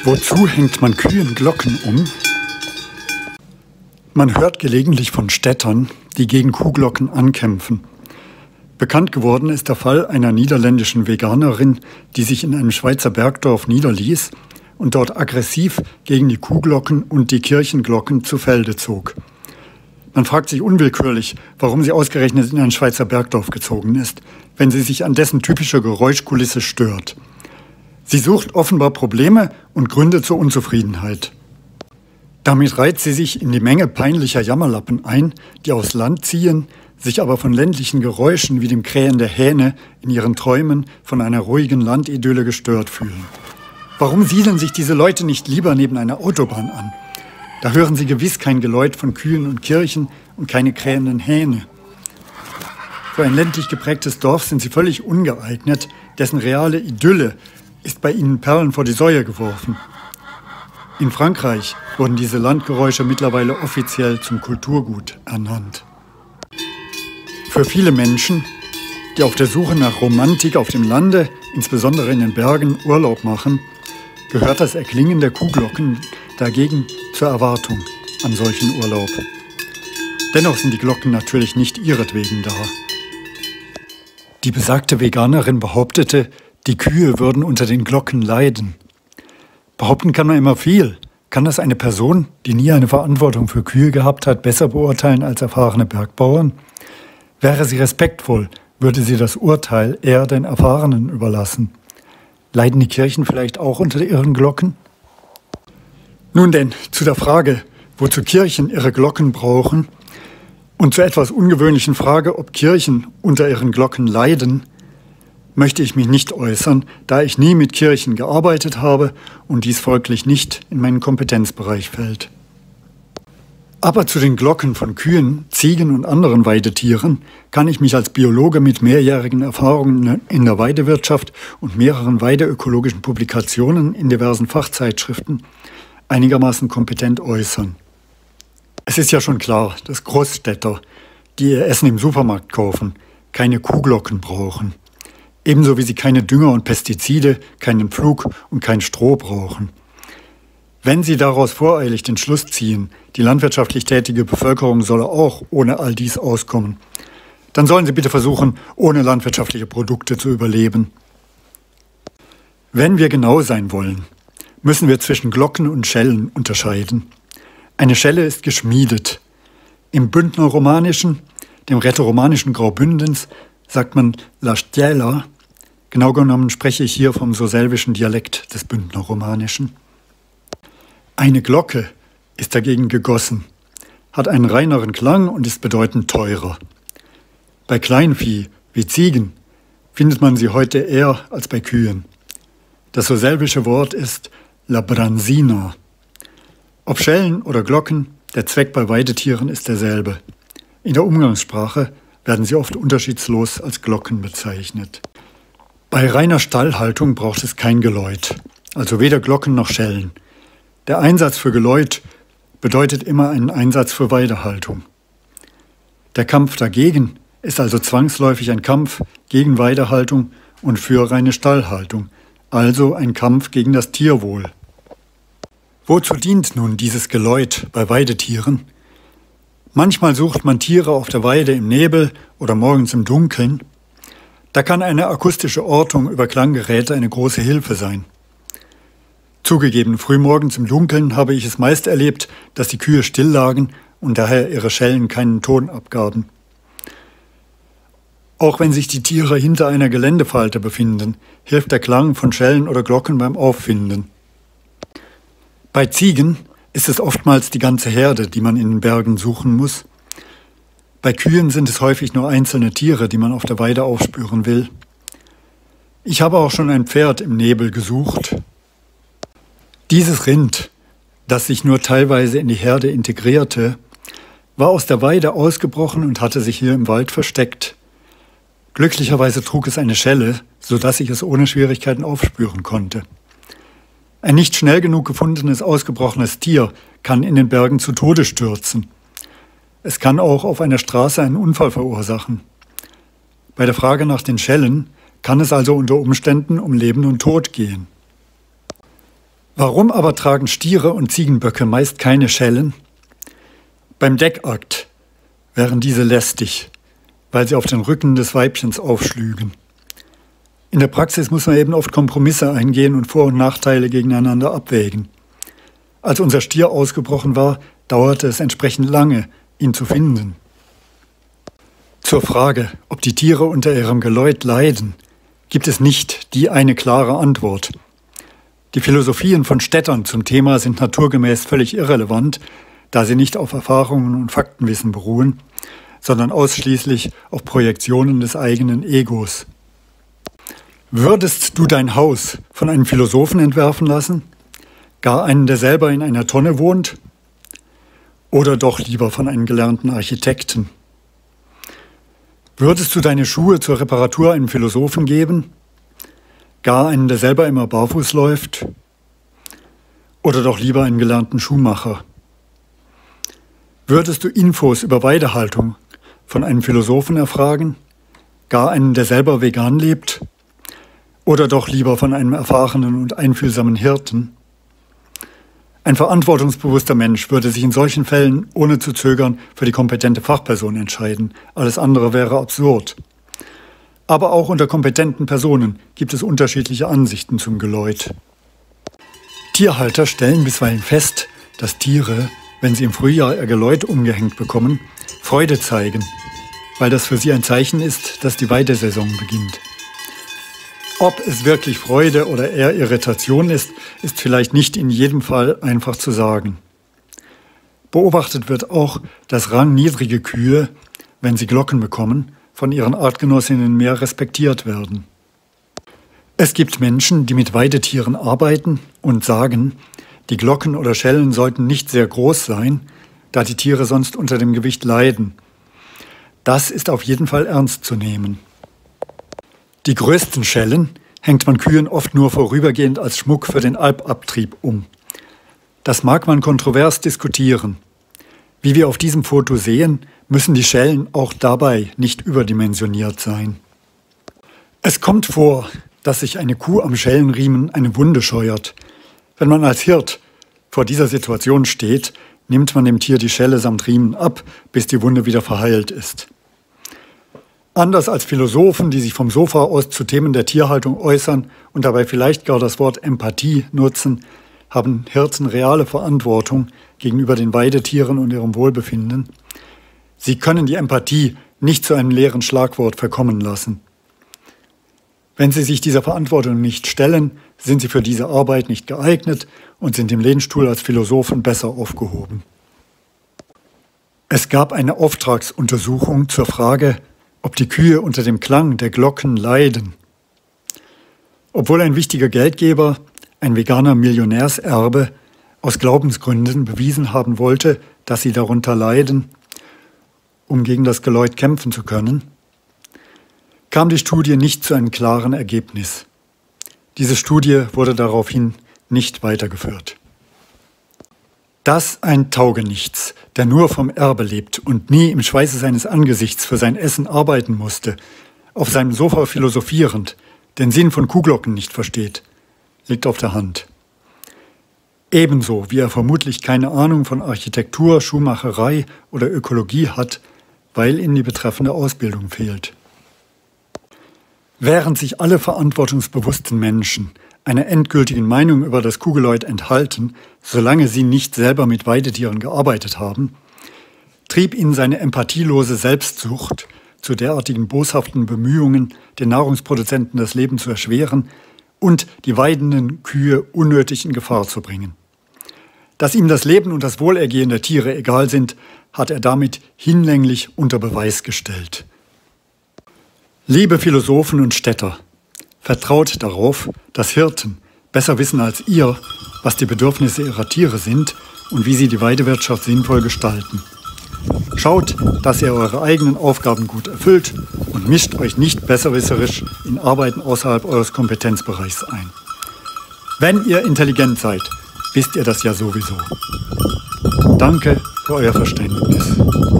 Wozu hängt man Kühen Glocken um? Man hört gelegentlich von Städtern, die gegen Kuhglocken ankämpfen. Bekannt geworden ist der Fall einer niederländischen Veganerin, die sich in einem Schweizer Bergdorf niederließ und dort aggressiv gegen die Kuhglocken und die Kirchenglocken zu Felde zog. Man fragt sich unwillkürlich, warum sie ausgerechnet in ein Schweizer Bergdorf gezogen ist, wenn sie sich an dessen typischer Geräuschkulisse stört. Sie sucht offenbar Probleme und Gründe zur Unzufriedenheit. Damit reiht sie sich in die Menge peinlicher Jammerlappen ein, die aufs Land ziehen, sich aber von ländlichen Geräuschen wie dem Krähen der Hähne in ihren Träumen von einer ruhigen Landidylle gestört fühlen. Warum siedeln sich diese Leute nicht lieber neben einer Autobahn an? Da hören sie gewiss kein Geläut von Kühen und Kirchen und keine krähenden Hähne. Für ein ländlich geprägtes Dorf sind sie völlig ungeeignet, dessen reale Idylle ist bei ihnen Perlen vor die Säue geworfen. In Frankreich wurden diese Landgeräusche mittlerweile offiziell zum Kulturgut ernannt. Für viele Menschen, die auf der Suche nach Romantik auf dem Lande, insbesondere in den Bergen, Urlaub machen, gehört das Erklingen der Kuhglocken dagegen zur Erwartung an solchen Urlaub. Dennoch sind die Glocken natürlich nicht ihretwegen da. Die besagte Veganerin behauptete, die Kühe würden unter den Glocken leiden. Behaupten kann man immer viel. Kann das eine Person, die nie eine Verantwortung für Kühe gehabt hat, besser beurteilen als erfahrene Bergbauern? Wäre sie respektvoll, würde sie das Urteil eher den Erfahrenen überlassen. Leiden die Kirchen vielleicht auch unter ihren Glocken? Nun denn, zu der Frage, wozu Kirchen ihre Glocken brauchen und zur etwas ungewöhnlichen Frage, ob Kirchen unter ihren Glocken leiden, möchte ich mich nicht äußern, da ich nie mit Kirchen gearbeitet habe und dies folglich nicht in meinen Kompetenzbereich fällt. Aber zu den Glocken von Kühen, Ziegen und anderen Weidetieren kann ich mich als Biologe mit mehrjährigen Erfahrungen in der Weidewirtschaft und mehreren weideökologischen Publikationen in diversen Fachzeitschriften einigermaßen kompetent äußern. Es ist ja schon klar, dass Großstädter, die ihr Essen im Supermarkt kaufen, keine Kuhglocken brauchen. Ebenso wie sie keine Dünger und Pestizide, keinen Pflug und kein Stroh brauchen. Wenn sie daraus voreilig den Schluss ziehen, die landwirtschaftlich tätige Bevölkerung solle auch ohne all dies auskommen, dann sollen sie bitte versuchen, ohne landwirtschaftliche Produkte zu überleben. Wenn wir genau sein wollen, müssen wir zwischen Glocken und Schellen unterscheiden. Eine Schelle ist geschmiedet. Im Bündnerromanischen, dem rätoromanischen Graubündens, sagt man La Stiela. Genau genommen spreche ich hier vom surselvischen Dialekt des Bündnerromanischen. Eine Glocke ist dagegen gegossen, hat einen reineren Klang und ist bedeutend teurer. Bei Kleinvieh wie Ziegen findet man sie heute eher als bei Kühen. Das surselvische Wort ist La Branzina. Ob Schellen oder Glocken, der Zweck bei Weidetieren ist derselbe. In der Umgangssprache werden sie oft unterschiedslos als Glocken bezeichnet. Bei reiner Stallhaltung braucht es kein Geläut, also weder Glocken noch Schellen. Der Einsatz für Geläut bedeutet immer einen Einsatz für Weidehaltung. Der Kampf dagegen ist also zwangsläufig ein Kampf gegen Weidehaltung und für reine Stallhaltung, also ein Kampf gegen das Tierwohl. Wozu dient nun dieses Geläut bei Weidetieren? Manchmal sucht man Tiere auf der Weide im Nebel oder morgens im Dunkeln. Da kann eine akustische Ortung über Klanggeräte eine große Hilfe sein. Zugegeben, frühmorgens im Dunkeln habe ich es meist erlebt, dass die Kühe still lagen und daher ihre Schellen keinen Ton abgaben. Auch wenn sich die Tiere hinter einer Geländefalte befinden, hilft der Klang von Schellen oder Glocken beim Auffinden. Bei Ziegen ist es oftmals die ganze Herde, die man in den Bergen suchen muss. Bei Kühen sind es häufig nur einzelne Tiere, die man auf der Weide aufspüren will. Ich habe auch schon ein Pferd im Nebel gesucht. Dieses Rind, das sich nur teilweise in die Herde integrierte, war aus der Weide ausgebrochen und hatte sich hier im Wald versteckt. Glücklicherweise trug es eine Schelle, sodass ich es ohne Schwierigkeiten aufspüren konnte. Ein nicht schnell genug gefundenes, ausgebrochenes Tier kann in den Bergen zu Tode stürzen. Es kann auch auf einer Straße einen Unfall verursachen. Bei der Frage nach den Schellen kann es also unter Umständen um Leben und Tod gehen. Warum aber tragen Stiere und Ziegenböcke meist keine Schellen? Beim Deckakt wären diese lästig, weil sie auf den Rücken des Weibchens aufschlügen. In der Praxis muss man eben oft Kompromisse eingehen und Vor- und Nachteile gegeneinander abwägen. Als unser Stier ausgebrochen war, dauerte es entsprechend lange, ihn zu finden. Zur Frage, ob die Tiere unter ihrem Geläut leiden, gibt es nicht die eine klare Antwort. Die Philosophien von Städtern zum Thema sind naturgemäß völlig irrelevant, da sie nicht auf Erfahrungen und Faktenwissen beruhen, sondern ausschließlich auf Projektionen des eigenen Egos. Würdest du dein Haus von einem Philosophen entwerfen lassen? Gar einen, der selber in einer Tonne wohnt? Oder doch lieber von einem gelernten Architekten? Würdest du deine Schuhe zur Reparatur einem Philosophen geben? Gar einen, der selber immer barfuß läuft? Oder doch lieber einen gelernten Schuhmacher? Würdest du Infos über Weidehaltung von einem Philosophen erfragen? Gar einen, der selber vegan lebt? Oder doch lieber von einem erfahrenen und einfühlsamen Hirten? Ein verantwortungsbewusster Mensch würde sich in solchen Fällen ohne zu zögern für die kompetente Fachperson entscheiden. Alles andere wäre absurd. Aber auch unter kompetenten Personen gibt es unterschiedliche Ansichten zum Geläut. Tierhalter stellen bisweilen fest, dass Tiere, wenn sie im Frühjahr ihr Geläut umgehängt bekommen, Freude zeigen, weil das für sie ein Zeichen ist, dass die Weidesaison beginnt. Ob es wirklich Freude oder eher Irritation ist, ist vielleicht nicht in jedem Fall einfach zu sagen. Beobachtet wird auch, dass rangniedrige Kühe, wenn sie Glocken bekommen, von ihren Artgenossinnen mehr respektiert werden. Es gibt Menschen, die mit Weidetieren arbeiten und sagen, die Glocken oder Schellen sollten nicht sehr groß sein, da die Tiere sonst unter dem Gewicht leiden. Das ist auf jeden Fall ernst zu nehmen. Die größten Schellen hängt man Kühen oft nur vorübergehend als Schmuck für den Albabtrieb um. Das mag man kontrovers diskutieren. Wie wir auf diesem Foto sehen, müssen die Schellen auch dabei nicht überdimensioniert sein. Es kommt vor, dass sich eine Kuh am Schellenriemen eine Wunde scheuert. Wenn man als Hirt vor dieser Situation steht, nimmt man dem Tier die Schelle samt Riemen ab, bis die Wunde wieder verheilt ist. Anders als Philosophen, die sich vom Sofa aus zu Themen der Tierhaltung äußern und dabei vielleicht gar das Wort Empathie nutzen, haben Hirten reale Verantwortung gegenüber den Weidetieren und ihrem Wohlbefinden. Sie können die Empathie nicht zu einem leeren Schlagwort verkommen lassen. Wenn sie sich dieser Verantwortung nicht stellen, sind sie für diese Arbeit nicht geeignet und sind im Lehnstuhl als Philosophen besser aufgehoben. Es gab eine Auftragsuntersuchung zur Frage, ob die Kühe unter dem Klang der Glocken leiden. Obwohl ein wichtiger Geldgeber, ein veganer Millionärserbe, aus Glaubensgründen bewiesen haben wollte, dass sie darunter leiden, um gegen das Geläut kämpfen zu können, kam die Studie nicht zu einem klaren Ergebnis. Diese Studie wurde daraufhin nicht weitergeführt. Dass ein Taugenichts, der nur vom Erbe lebt und nie im Schweiße seines Angesichts für sein Essen arbeiten musste, auf seinem Sofa philosophierend, den Sinn von Kuhglocken nicht versteht, liegt auf der Hand. Ebenso wie er vermutlich keine Ahnung von Architektur, Schuhmacherei oder Ökologie hat, weil ihm die betreffende Ausbildung fehlt. Während sich alle verantwortungsbewussten Menschen einer endgültigen Meinung über das Kuhgeläut enthalten, solange sie nicht selber mit Weidetieren gearbeitet haben, trieb ihn seine empathielose Selbstsucht zu derartigen boshaften Bemühungen, den Nahrungsproduzenten das Leben zu erschweren und die weidenden Kühe unnötig in Gefahr zu bringen. Dass ihm das Leben und das Wohlergehen der Tiere egal sind, hat er damit hinlänglich unter Beweis gestellt. Liebe Philosophen und Städter, vertraut darauf, dass Hirten besser wissen als ihr, was die Bedürfnisse ihrer Tiere sind und wie sie die Weidewirtschaft sinnvoll gestalten. Schaut, dass ihr eure eigenen Aufgaben gut erfüllt und mischt euch nicht besserwisserisch in Arbeiten außerhalb eures Kompetenzbereichs ein. Wenn ihr intelligent seid, wisst ihr das ja sowieso. Danke für euer Verständnis.